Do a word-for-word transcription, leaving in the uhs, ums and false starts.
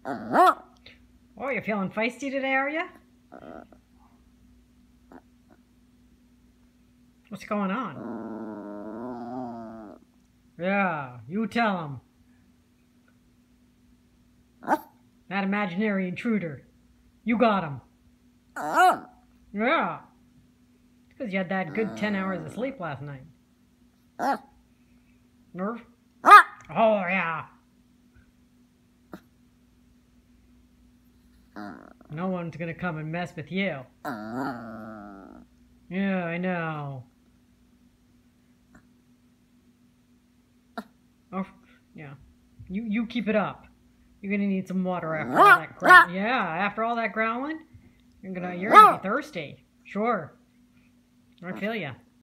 Oh, you're feeling feisty today, are you? What's going on? Yeah, you tell him. That imaginary intruder. You got him. Yeah. It's because you had that good ten hours of sleep last night. Nerve? Oh, yeah. No one's gonna come and mess with you. Yeah, I know. Oh, yeah. You you keep it up. You're gonna need some water after all that growl. Yeah, after all that growling, you're gonna you're gonna be thirsty. Sure. I feel ya.